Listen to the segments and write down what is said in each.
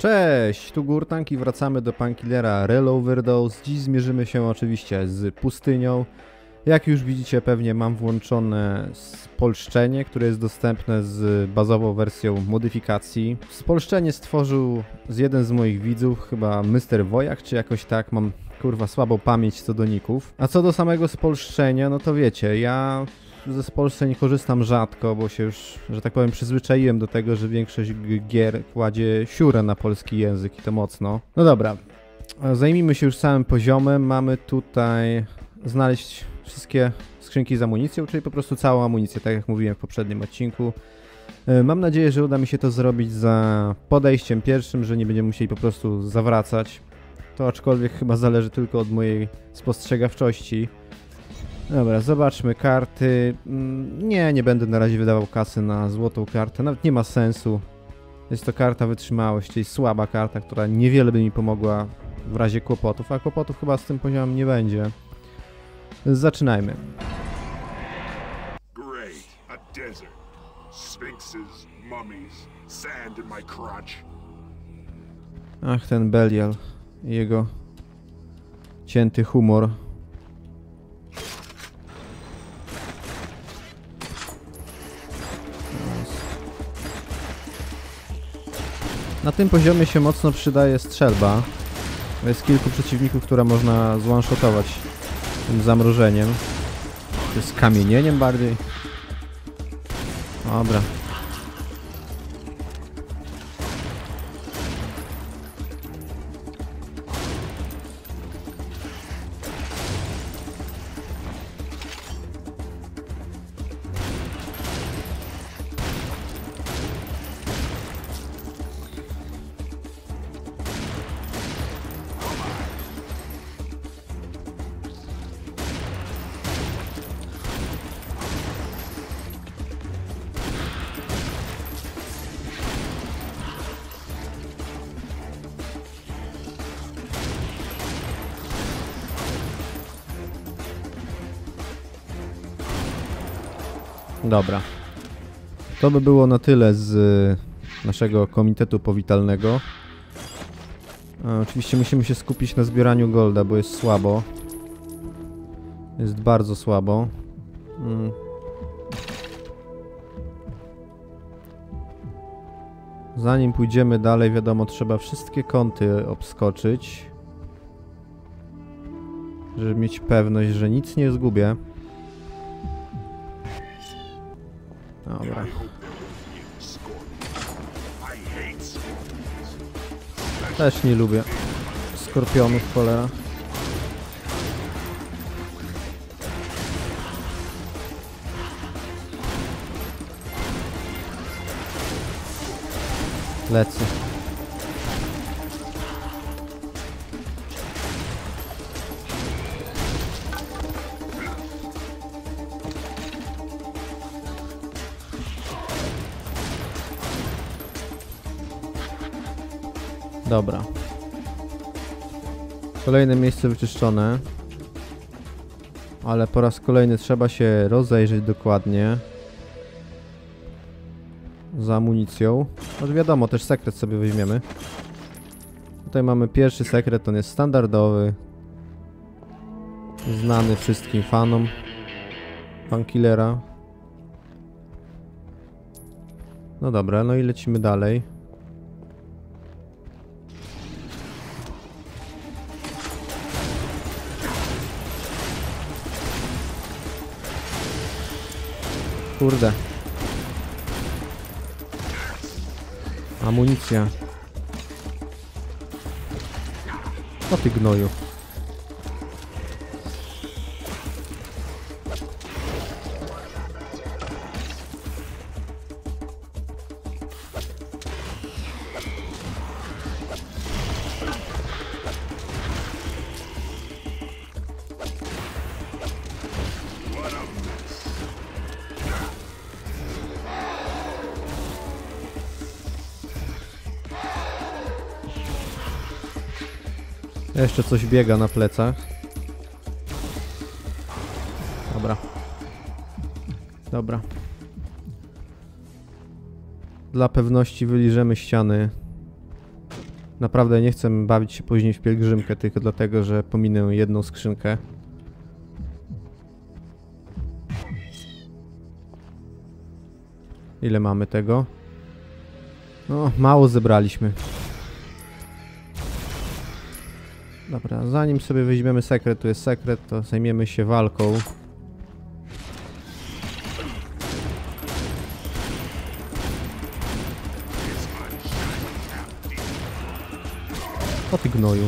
Cześć, tu Gurtank i wracamy do Painkillera Reloverdose. Dziś zmierzymy się oczywiście z pustynią. Jak już widzicie, pewnie mam włączone spolszczenie, które jest dostępne z bazową wersją modyfikacji. Spolszczenie stworzył jeden z moich widzów, chyba Mr. Wojak, czy jakoś tak, mam kurwa słabą pamięć co do ników. A co do samego spolszczenia, no to wiecie, ja ze spolszczeń korzystam rzadko, bo się już, że tak powiem, przyzwyczaiłem do tego, że większość gier kładzie siurę na polski język i to mocno. No dobra, zajmijmy się już całym poziomem. Mamy tutaj znaleźć wszystkie skrzynki z amunicją, czyli po prostu całą amunicję, tak jak mówiłem w poprzednim odcinku. Mam nadzieję, że uda mi się to zrobić za podejściem pierwszym, że nie będziemy musieli po prostu zawracać. To aczkolwiek chyba zależy tylko od mojej spostrzegawczości. Dobra, zobaczmy karty. Nie będę na razie wydawał kasy na złotą kartę, nawet nie ma sensu. Jest to karta wytrzymałość, czyli słaba karta, która niewiele by mi pomogła w razie kłopotów, a kłopotów chyba z tym poziomem nie będzie. Zaczynajmy. Great, a desert. Sphinxes, mummies, sand in my crotch. Ach, ten Belial i jego cięty humor. Na tym poziomie się mocno przydaje strzelba. Jest kilku przeciwników, które można zone-shotować tym zamrożeniem. To jest kamienieniem bardziej. Dobra. Dobra. To by było na tyle z naszego komitetu powitalnego. Oczywiście musimy się skupić na zbieraniu golda, bo jest słabo. Jest bardzo słabo. Zanim pójdziemy dalej, wiadomo, trzeba wszystkie kąty obskoczyć, żeby mieć pewność, że nic nie zgubię. Dobra. Też nie lubię skorpionów, cholera. Lecę. Dobra. Kolejne miejsce wyczyszczone. Ale po raz kolejny trzeba się rozejrzeć dokładnie za amunicją. No wiadomo, też sekret sobie weźmiemy. Tutaj mamy pierwszy sekret, on jest standardowy. Znany wszystkim fanom Painkillera. No dobra, no i lecimy dalej. Kurde. Amunicja. O ty gnoju. Jeszcze coś biega na plecach. Dobra. Dobra. Dla pewności wyliżemy ściany Naprawdę nie chcę bawić się później w pielgrzymkę, tylko dlatego, że pominę jedną skrzynkę. Ile mamy tego? No, mało zebraliśmy. Dobra, zanim sobie weźmiemy sekret, tu jest sekret, to zajmiemy się walką. O ty gnoju.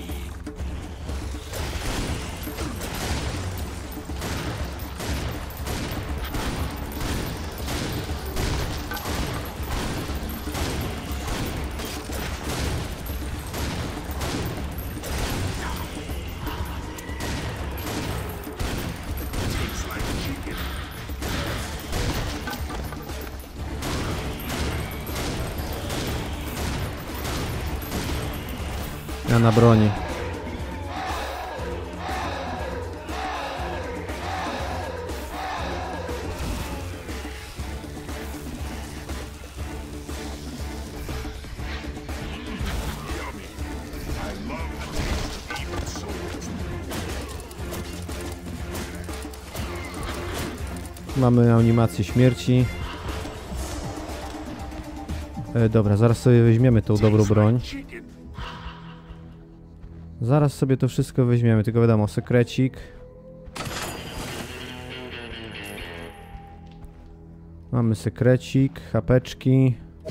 Ja na broni. Mamy animację śmierci. Dobra, zaraz sobie weźmiemy tą dobrą broń. Zaraz sobie to wszystko weźmiemy, tylko wiadomo, sekrecik. Mamy sekrecik, hapeczki.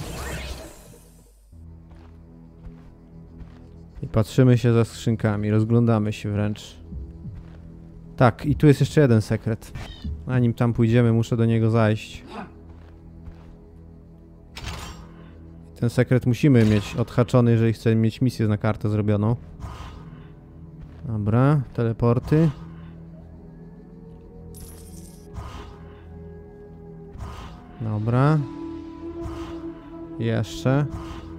I patrzymy się za skrzynkami, rozglądamy się wręcz. Tak, i tu jest jeszcze jeden sekret. Zanim tam pójdziemy, muszę do niego zajść. Ten sekret musimy mieć odhaczony, jeżeli chcemy mieć misję na kartę zrobioną. Dobra, teleporty. Dobra. Jeszcze.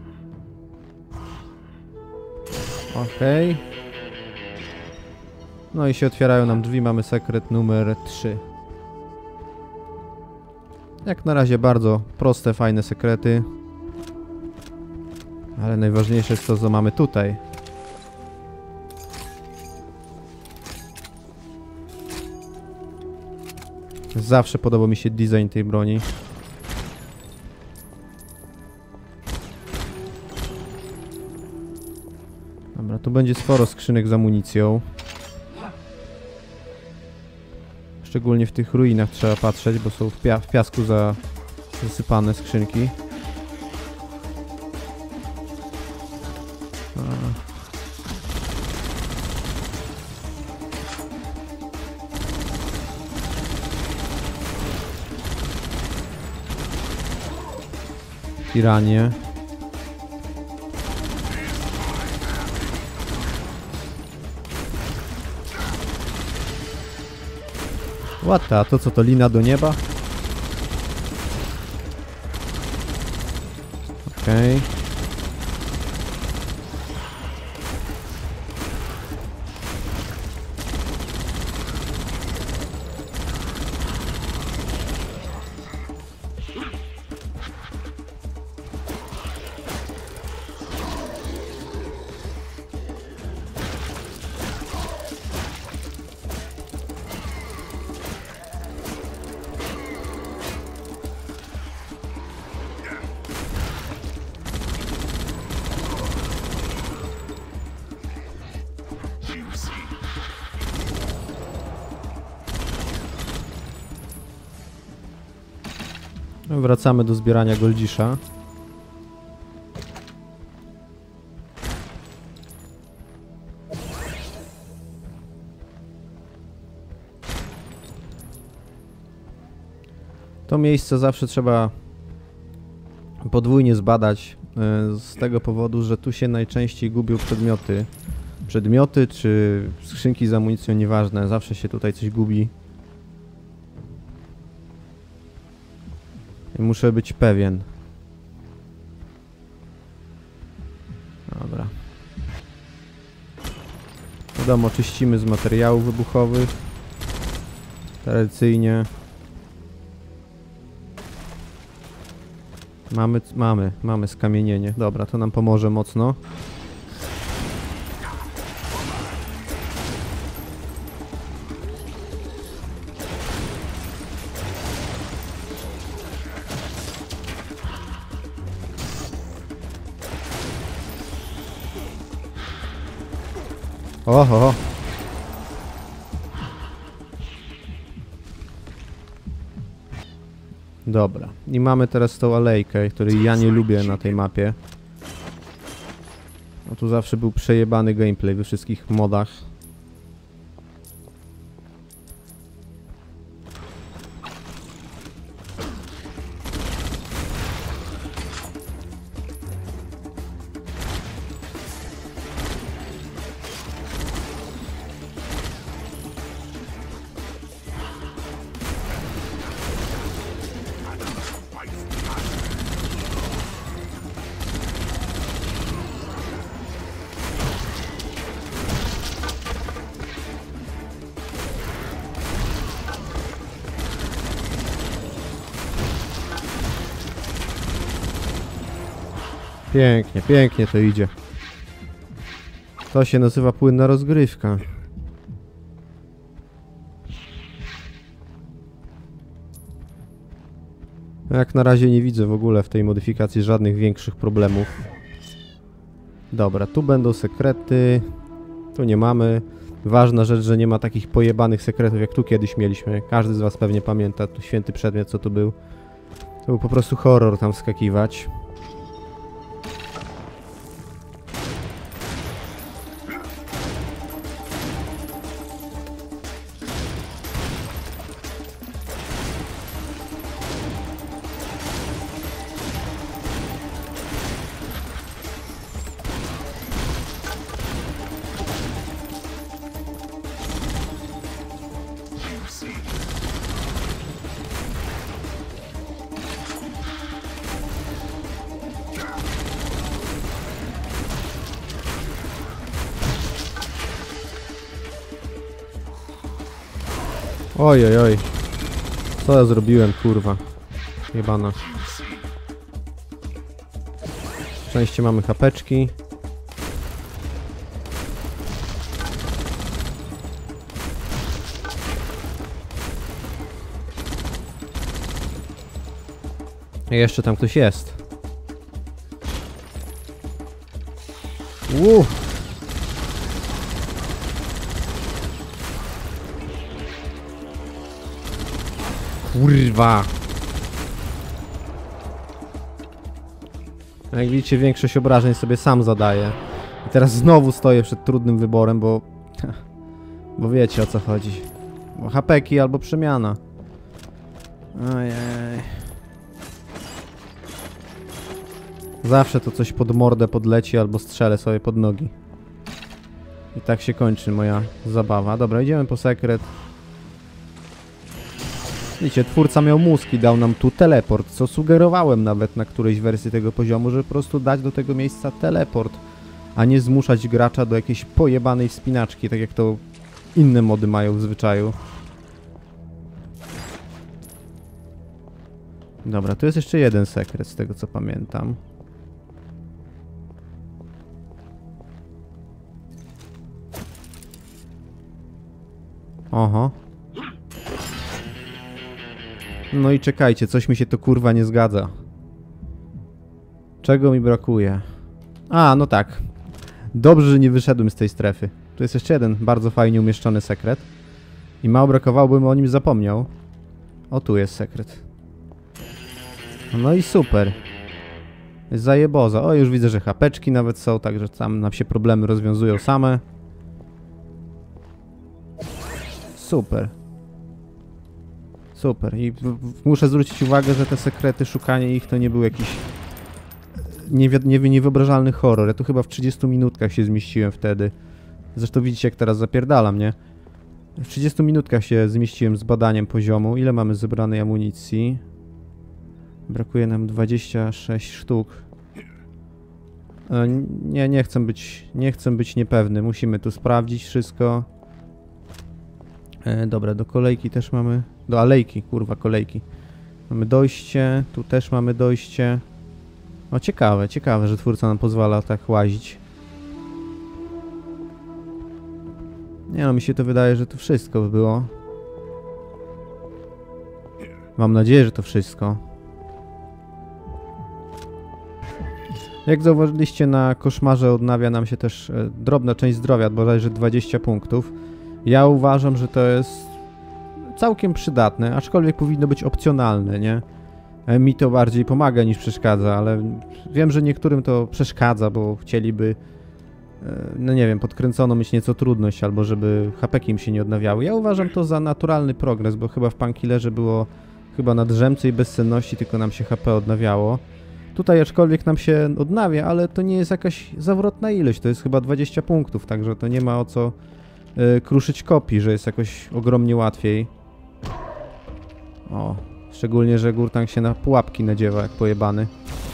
Okej. No i się otwierają nam drzwi, mamy sekret numer 3. Jak na razie bardzo proste, fajne sekrety. Ale najważniejsze jest to, co mamy tutaj. Zawsze podobał mi się design tej broni. Dobra, tu będzie sporo skrzynek z amunicją. Szczególnie w tych ruinach trzeba patrzeć, bo są w piasku zasypane skrzynki. Tiranie. Łata, to co to lina do nieba? Okej. Wracamy do zbierania goldzisza. To miejsce zawsze trzeba podwójnie zbadać z tego powodu, że tu się najczęściej gubią przedmioty. Przedmioty czy skrzynki z amunicją, nieważne, zawsze się tutaj coś gubi. I muszę być pewien. Dobra. Wiadomo, czyścimy z materiałów wybuchowych. Tradycyjnie. Mamy skamienienie. Dobra, to nam pomoże mocno. Oho. Dobra. I mamy teraz tą alejkę, której ja nie lubię na tej mapie. No tu zawsze był przejebany gameplay we wszystkich modach. Pięknie, pięknie to idzie. To się nazywa płynna rozgrywka. Jak na razie nie widzę w ogóle w tej modyfikacji żadnych większych problemów. Dobra, tu będą sekrety. Tu nie mamy. Ważna rzecz, że nie ma takich pojebanych sekretów jak tu kiedyś mieliśmy. Każdy z was pewnie pamięta, tu święty przedmiot co tu był. To był po prostu horror tam wskakiwać. Oj, oj, oj. Co ja zrobiłem, kurwa? Jebana. Szczęście mamy chapeczki. I jeszcze tam ktoś jest. Kurwa. Jak widzicie, większość obrażeń sobie sam zadaję. I teraz znowu stoję przed trudnym wyborem, bo... Bo wiecie o co chodzi. Bo hapeki albo przemiana. Ojej. Zawsze to coś pod mordę podleci albo strzelę sobie pod nogi. I tak się kończy moja zabawa. Dobra, idziemy po sekret. Widzicie, twórca miał mózg i dał nam tu teleport, co sugerowałem nawet na którejś wersji tego poziomu, żeby po prostu dać do tego miejsca teleport, a nie zmuszać gracza do jakiejś pojebanej wspinaczki, tak jak to inne mody mają w zwyczaju. Dobra, tu jest jeszcze jeden sekret z tego co pamiętam. Oho. No i czekajcie, coś mi się to kurwa nie zgadza. Czego mi brakuje? A, no tak. Dobrze, że nie wyszedłem z tej strefy. Tu jest jeszcze jeden bardzo fajnie umieszczony sekret. I mało brakowało, bym o nim zapomniał. O, tu jest sekret. No i super. Zajeboza. O, już widzę, że hapeczki nawet są, także tam nam się problemy rozwiązują same. Super. Super. I muszę zwrócić uwagę, że te sekrety, szukanie ich to nie był jakiś niewyobrażalny horror. Ja tu chyba w 30 minutkach się zmieściłem wtedy. Zresztą widzicie, jak teraz zapierdalam, nie? W 30 minutkach się zmieściłem z badaniem poziomu. Ile mamy zebranej amunicji? Brakuje nam 26 sztuk. Nie chcę być niepewny. Musimy tu sprawdzić wszystko. Dobra, do kolejki też mamy... Do alejki, kurwa, kolejki. Mamy dojście, tu też mamy dojście. O, ciekawe, ciekawe, że twórca nam pozwala tak łazić. Nie no, mi się to wydaje, że to wszystko by było. Mam nadzieję, że to wszystko. Jak zauważyliście, na koszmarze odnawia nam się też drobna część zdrowia, bodajże 20 punktów. Ja uważam, że to jest całkiem przydatne, aczkolwiek powinno być opcjonalne, nie? Mi to bardziej pomaga niż przeszkadza, ale wiem, że niektórym to przeszkadza, bo chcieliby, no nie wiem, podkręcono mieć nieco trudność, albo żeby HP-ki im się nie odnawiały. Ja uważam to za naturalny progres, bo chyba w Painkillerze było chyba na drzemce i bezsenności tylko nam się HP odnawiało. Tutaj aczkolwiek nam się odnawia, ale to nie jest jakaś zawrotna ilość, to jest chyba 20 punktów, także to nie ma o co kruszyć kopii, że jest jakoś ogromnie łatwiej. O, szczególnie, że Gurtang się na pułapki nadziewa jak pojebany.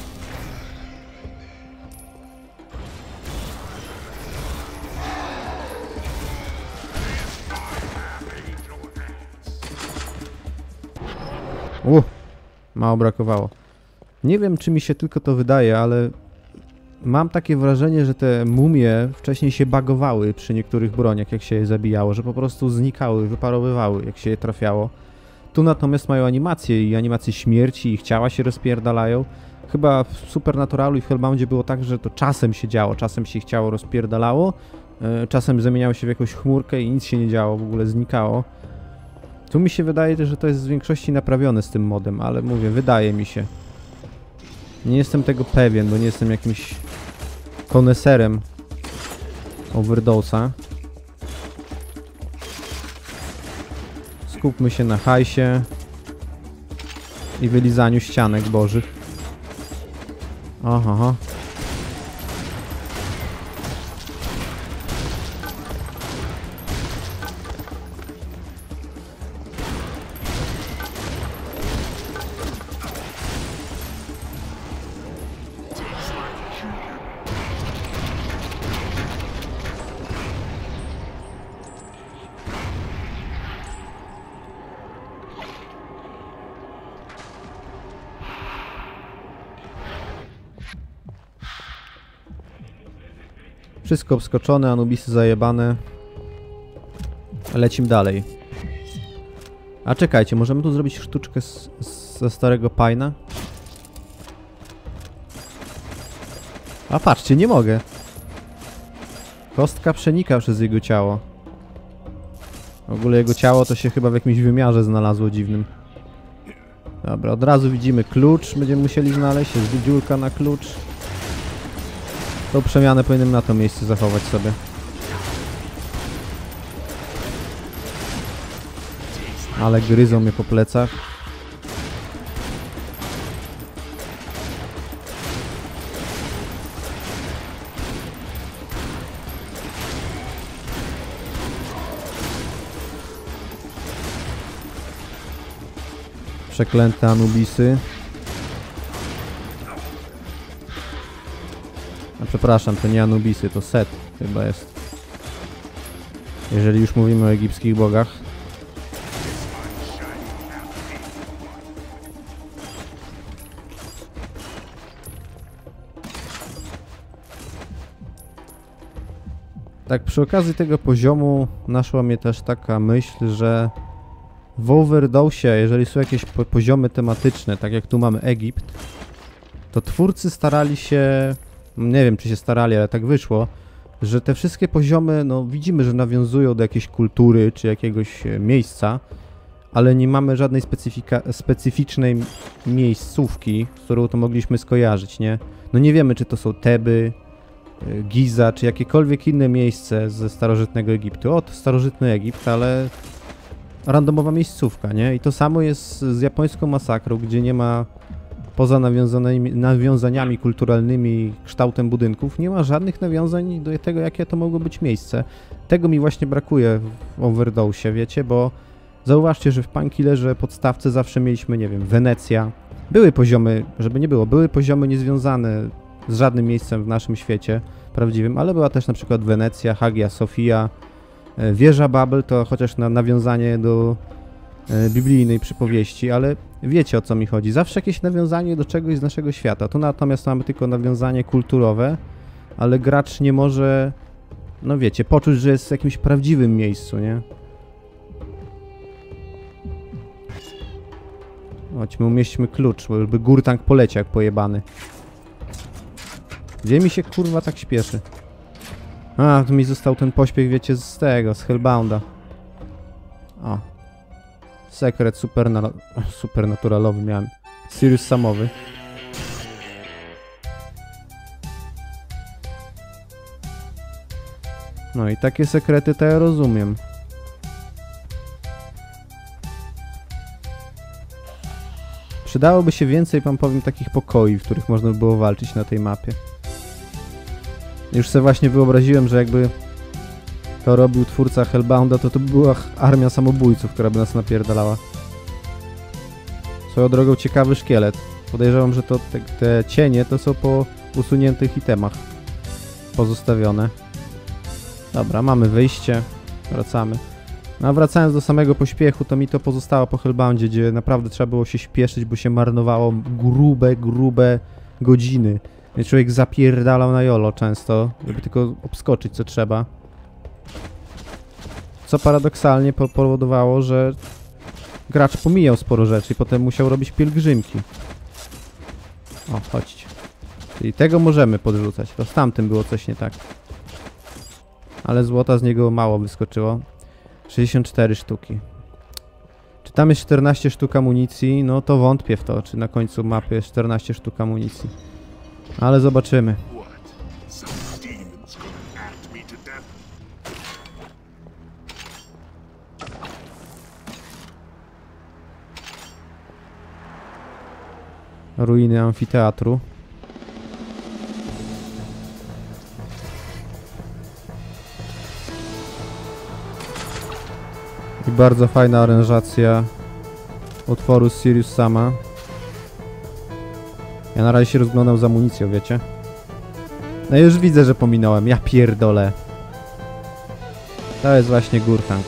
Mało brakowało. Nie wiem, czy mi się tylko to wydaje, ale mam takie wrażenie, że te mumie wcześniej się bagowały przy niektórych broniach, jak się je zabijało, że po prostu znikały, wyparowywały, jak się je trafiało. Tu natomiast mają animacje i animacje śmierci, ich ciała się rozpierdalają. Chyba w Supernaturalu i w Hellboundzie było tak, że to czasem się działo, czasem się ich ciało rozpierdalało, czasem zamieniało się w jakąś chmurkę i nic się nie działo, w ogóle znikało. Tu mi się wydaje, że to jest w większości naprawione z tym modem, ale mówię, wydaje mi się. Nie jestem tego pewien, bo nie jestem jakimś koneserem Overdose'a. Skupmy się na hajsie i wylizaniu ścianek bożych. Aha. Wszystko obskoczone, Anubisy zajebane. Lecimy dalej. A czekajcie, możemy tu zrobić sztuczkę ze starego Paina? A patrzcie, nie mogę. Kostka przenika przez jego ciało. W ogóle jego ciało to się chyba w jakimś wymiarze znalazło dziwnym. Dobra, od razu widzimy klucz. Będziemy musieli znaleźć. Jest dziurka na klucz. Tą przemianę powinienem na to miejsce zachować sobie. Ale gryzą mnie po plecach. Przeklęte Anubisy. A przepraszam, to nie Anubisy, to Set chyba jest. Jeżeli już mówimy o egipskich bogach. Tak, przy okazji tego poziomu naszła mnie też taka myśl, że w Overdose'ie, jeżeli są jakieś poziomy tematyczne, tak jak tu mamy Egipt, to twórcy starali się, nie wiem czy się starali, ale tak wyszło, że te wszystkie poziomy, no widzimy, że nawiązują do jakiejś kultury czy jakiegoś miejsca, ale nie mamy żadnej specyficznej miejscówki, z którą to mogliśmy skojarzyć, nie? No nie wiemy, czy to są Teby, Giza, czy jakiekolwiek inne miejsce ze starożytnego Egiptu. To starożytny Egipt, ale randomowa miejscówka, nie? I to samo jest z japońską masakrą, gdzie nie ma, poza nawiązaniami kulturalnymi, kształtem budynków, nie ma żadnych nawiązań do tego, jakie to mogło być miejsce. Tego mi właśnie brakuje w Overdose'ie, wiecie, bo zauważcie, że w Painkillerze podstawce zawsze mieliśmy, nie wiem, Wenecja. Były poziomy, żeby nie było, były poziomy niezwiązane z żadnym miejscem w naszym świecie prawdziwym, ale była też na przykład Wenecja, Hagia Sophia, wieża Babel, to chociaż na nawiązanie do biblijnej przypowieści, ale wiecie, o co mi chodzi. Zawsze jakieś nawiązanie do czegoś z naszego świata. Tu natomiast mamy tylko nawiązanie kulturowe, ale gracz nie może, no wiecie, poczuć, że jest w jakimś prawdziwym miejscu, nie? Chodźmy, umieśćmy klucz, bo by Gurtang poleciał jak pojebany. Gdzie mi się kurwa tak śpieszy? A, tu mi został ten pośpiech, wiecie, z tego, z Hellbounda. O. Sekret supernaturalowy miałem. Sirius Samowy. No i takie sekrety to ja rozumiem. Przydałoby się więcej, wam powiem, takich pokoi, w których można by było walczyć na tej mapie. Już sobie właśnie wyobraziłem, że jakby to robił twórca Hellbounda, to by była armia samobójców, która by nas napierdalała. Swoją drogą ciekawy szkielet. Podejrzewam, że to te cienie to są po usuniętych itemach pozostawione. Dobra, mamy wyjście. Wracamy. No a wracając do samego pośpiechu, to mi to pozostało po Hellboundzie, gdzie naprawdę trzeba było się śpieszyć, bo się marnowało grube godziny. Więc człowiek zapierdalał na jolo często, żeby tylko obskoczyć co trzeba. Co paradoksalnie powodowało, że gracz pomijał sporo rzeczy i potem musiał robić pielgrzymki. O, chodźcie. Czyli tego możemy podrzucać, to z tamtym było coś nie tak. Ale złota z niego mało wyskoczyło. 64 sztuki. Czy tam jest 14 sztuk amunicji? No to wątpię w to, czy na końcu mapy jest 14 sztuk amunicji. Ale zobaczymy. Ruiny amfiteatru. I bardzo fajna aranżacja utworu z Sirius Sama. Ja na razie się rozglądam za amunicją, wiecie? No już widzę, że pominąłem. Ja pierdolę. To jest właśnie Gurtang.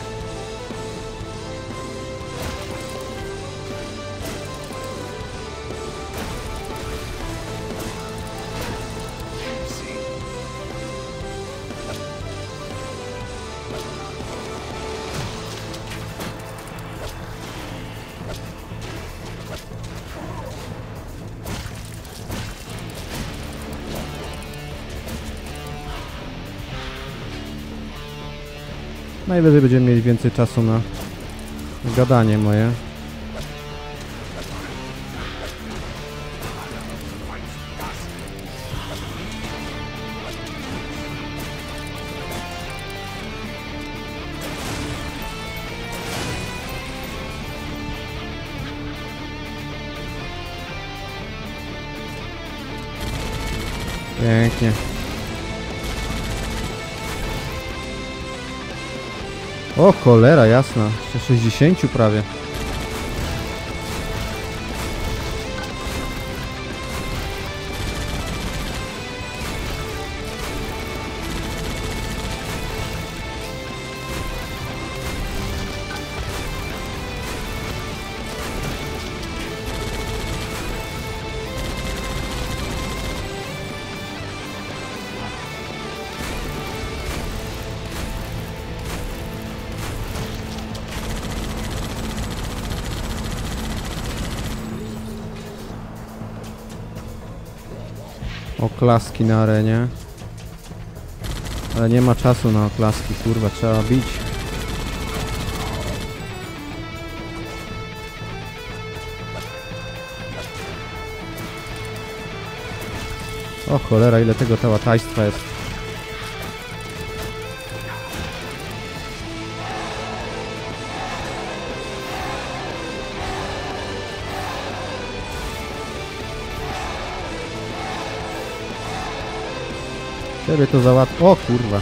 Najwyżej będziemy mieli więcej czasu na gadanie moje. Pięknie. O cholera jasna, jeszcze 60 prawie. Oklaski na arenie. Ale nie ma czasu na oklaski, kurwa, trzeba bić. O cholera, ile tego tałatajstwa jest. Ciebie to załatw... O kurwa.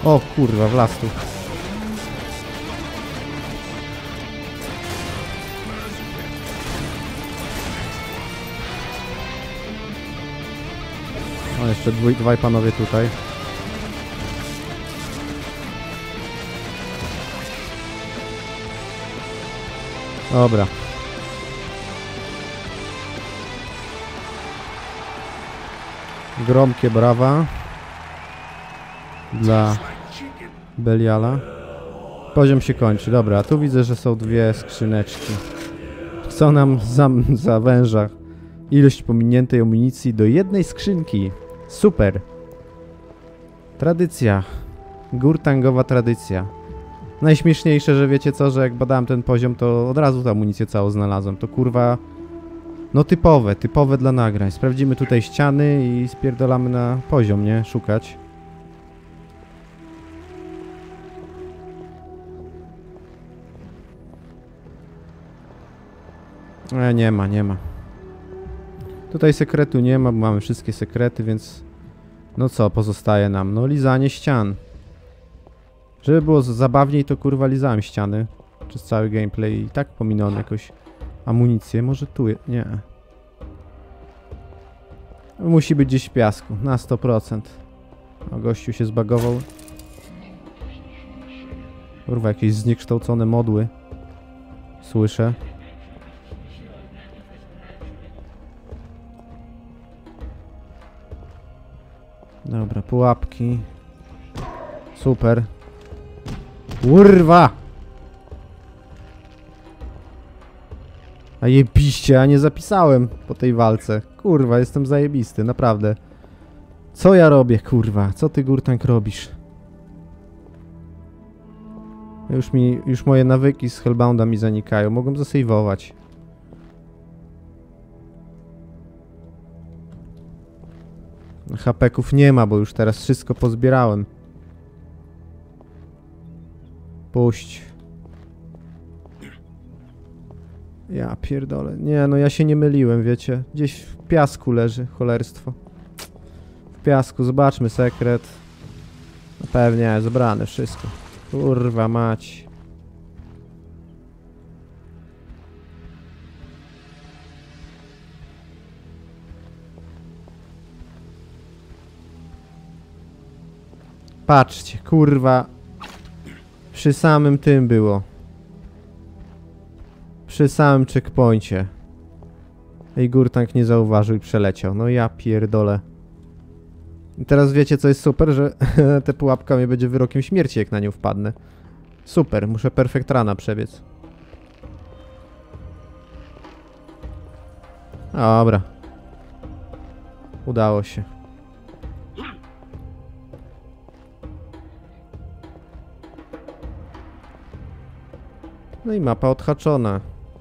O kurwa, wlazł tu. O, jeszcze dwaj panowie tutaj. Dobra. Gromkie brawa dla Beliala. Poziom się kończy. Dobra, a tu widzę, że są dwie skrzyneczki. Chcą nam zawęża ilość pominiętej amunicji do jednej skrzynki. Super. Tradycja. Gurtangowa tradycja. Najśmieszniejsze, że wiecie co, że jak badałem ten poziom, to od razu tę amunicję całą znalazłem. To kurwa... No typowe dla nagrań. Sprawdzimy tutaj ściany i spierdolamy na poziom, nie? Szukać. Nie ma. Tutaj sekretu nie ma, bo mamy wszystkie sekrety, więc... No co pozostaje nam? No lizanie ścian. Żeby było zabawniej, to kurwa lizałem ściany przez cały gameplay i tak pominąłem jakoś amunicję. Może tu jest... Nie. Musi być gdzieś w piasku, na 100%. O, gościu się zbagował. Kurwa, jakieś zniekształcone modły. Słyszę. Dobra, pułapki. Super. Kurwa! A jebiście, a nie zapisałem po tej walce. Kurwa, jestem zajebisty, naprawdę. Co ja robię, kurwa? Co ty, Gurtank, robisz? Już moje nawyki z Hellbounda mi zanikają. Mogłem zasejwować. HP-ków nie ma, bo już teraz wszystko pozbierałem. Puść. Ja pierdolę. Nie, no ja się nie myliłem, wiecie. Gdzieś w piasku leży cholerstwo. W piasku, zobaczmy sekret. No pewnie, zebrane wszystko. Kurwa mać. Patrzcie, kurwa. Przy samym tym było. Przy samym checkpoincie. I Gurtank nie zauważył i przeleciał. No ja pierdolę. I teraz wiecie co jest super, że ta pułapka mnie będzie wyrokiem śmierci jak na nią wpadnę. Super, muszę perfect runa przebiec. Dobra. Udało się. No i mapa odhaczona.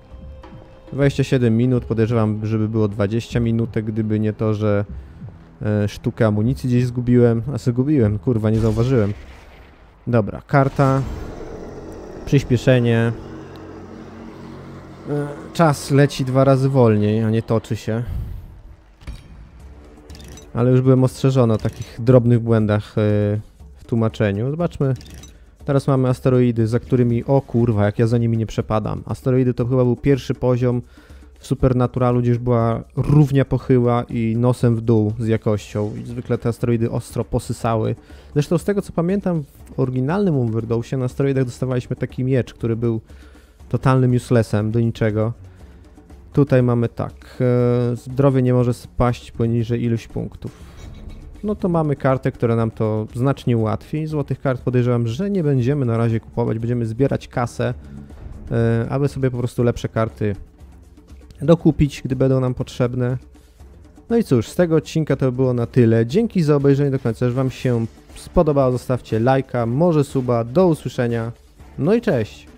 27 minut, podejrzewam, żeby było 20 minutek, gdyby nie to, że sztukę amunicji gdzieś zgubiłem. A zgubiłem, kurwa, nie zauważyłem. Dobra, karta. Przyspieszenie. Czas leci 2 razy wolniej, a nie toczy się. Ale już byłem ostrzeżony o takich drobnych błędach w tłumaczeniu. Zobaczmy. Teraz mamy asteroidy, za którymi... O kurwa, jak ja za nimi nie przepadam. Asteroidy to chyba był pierwszy poziom w Supernaturalu, gdzie już była równia pochyła i nosem w dół z jakością. I zwykle te asteroidy ostro posysały. Zresztą z tego co pamiętam, w oryginalnym Overdose na asteroidach dostawaliśmy taki miecz, który był totalnym uselessem, do niczego. Tutaj mamy tak. Zdrowie nie może spaść poniżej iluś punktów. No to mamy kartę, która nam to znacznie ułatwi. Złotych kart podejrzewam, że nie będziemy na razie kupować. Będziemy zbierać kasę, aby sobie po prostu lepsze karty dokupić, gdy będą nam potrzebne. No i cóż, z tego odcinka to było na tyle. Dzięki za obejrzenie do końca. Jeżeli wam się spodobało, zostawcie lajka, może suba. Do usłyszenia. No i cześć!